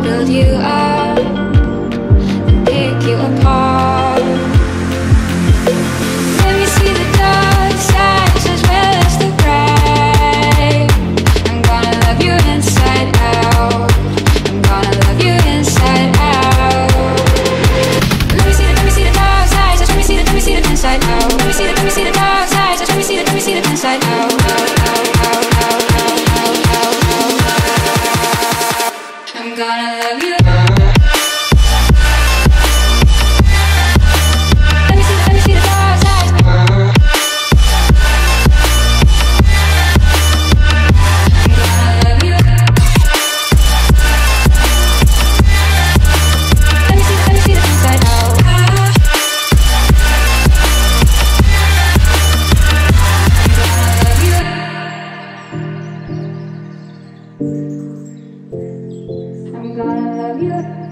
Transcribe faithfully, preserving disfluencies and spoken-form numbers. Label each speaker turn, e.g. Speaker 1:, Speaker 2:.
Speaker 1: build you up and pick you apart. Let me see the dark sides as well as the bright. I'm gonna love you inside out. I'm gonna love you inside out. Let me see the, let me see the dark sides. Let me see the, let me see the inside out. Let me see the, let me see the dark sides. Let me see the, let me see the inside out. I'm gonna love you. Let me see the, let me see the dark sides. I'm gonna love you. Let me see the, let me see the inside out. I'm gonna love you. I'm gonna love you.